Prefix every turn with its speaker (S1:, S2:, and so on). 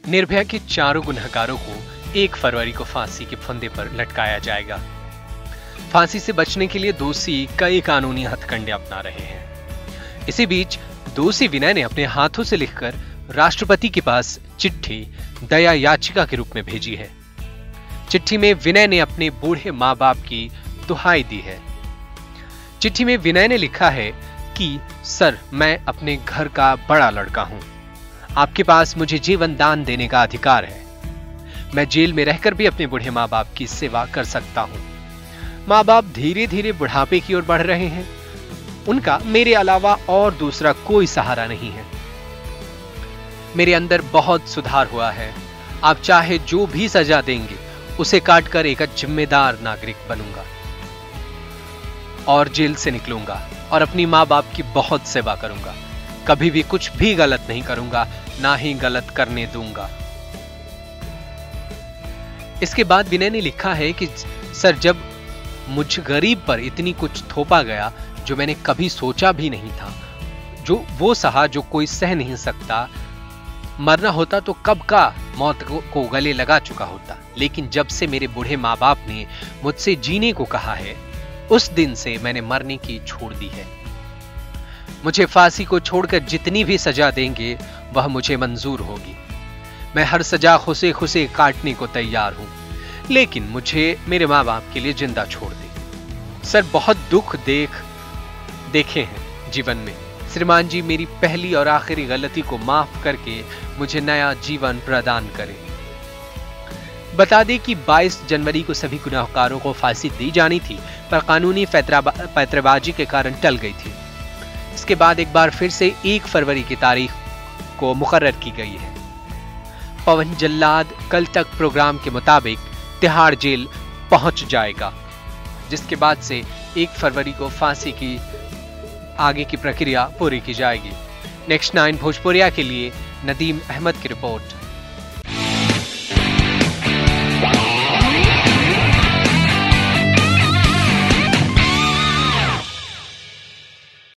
S1: निर्भया के चारों गुनहगारों को 1 फरवरी को फांसी के फंदे पर लटकाया जाएगा। फांसी से बचने के लिए दोषी कई कानूनी हथकंडे अपना रहे हैं। इसी बीच दोषी विनय ने अपने हाथों से लिखकर राष्ट्रपति के पास चिट्ठी दया याचिका के रूप में भेजी है। चिट्ठी में विनय ने अपने बूढ़े मां बाप की दुहाई दी है। चिट्ठी में विनय ने लिखा है कि सर, मैं अपने घर का बड़ा लड़का हूं। आपके पास मुझे जीवन दान देने का अधिकार है। मैं जेल में रहकर भी अपने बूढ़े मां बाप की सेवा कर सकता हूं। मां बाप धीरे धीरे बुढ़ापे की ओर बढ़ रहे हैं। उनका मेरे अलावा और दूसरा कोई सहारा नहीं है। मेरे अंदर बहुत सुधार हुआ है। आप चाहे जो भी सजा देंगे उसे काटकर एक जिम्मेदार नागरिक बनूंगा और जेल से निकलूंगा और अपनी मां बाप की बहुत सेवा करूंगा। कभी भी कुछ भी गलत नहीं करूंगा, ना ही गलत करने दूंगा। इसके बाद विनय ने लिखा है कि सर, जब मुझ गरीब पर इतनी कुछ थोपा गया जो मैंने कभी सोचा भी नहीं था, जो वो सहा जो कोई सह नहीं सकता। मरना होता तो कब का मौत को गले लगा चुका होता, लेकिन जब से मेरे बूढ़े माँ बाप ने मुझसे जीने को कहा है, उस दिन से मैंने मरने की छोड़ दी है। मुझे फांसी को छोड़कर जितनी भी सजा देंगे वह मुझे मंजूर होगी। मैं हर सजा खुसे खुसे काटने को तैयार हूं, लेकिन मुझे मेरे माँ बाप के लिए जिंदा छोड़ दे। सर, बहुत दुख देखे हैं जीवन में। श्रीमान जी, मेरी पहली और आखिरी गलती को माफ करके मुझे नया जीवन प्रदान करें। बता दें कि 22 जनवरी को सभी गुनाहगारों को फांसी दी जानी थी, पर कानूनी पैंतरेबाजी के कारण टल गई थी। इसके बाद एक बार फिर से 1 फरवरी की तारीख को मुकर्रर की गई है। पवन जल्लाद कल तक प्रोग्राम के मुताबिक तिहाड़ जेल पहुंच जाएगा, जिसके बाद से 1 फरवरी को फांसी की आगे की प्रक्रिया पूरी की जाएगी। नेक्स्ट 9 भोजपुरिया के लिए नदीम अहमद की रिपोर्ट।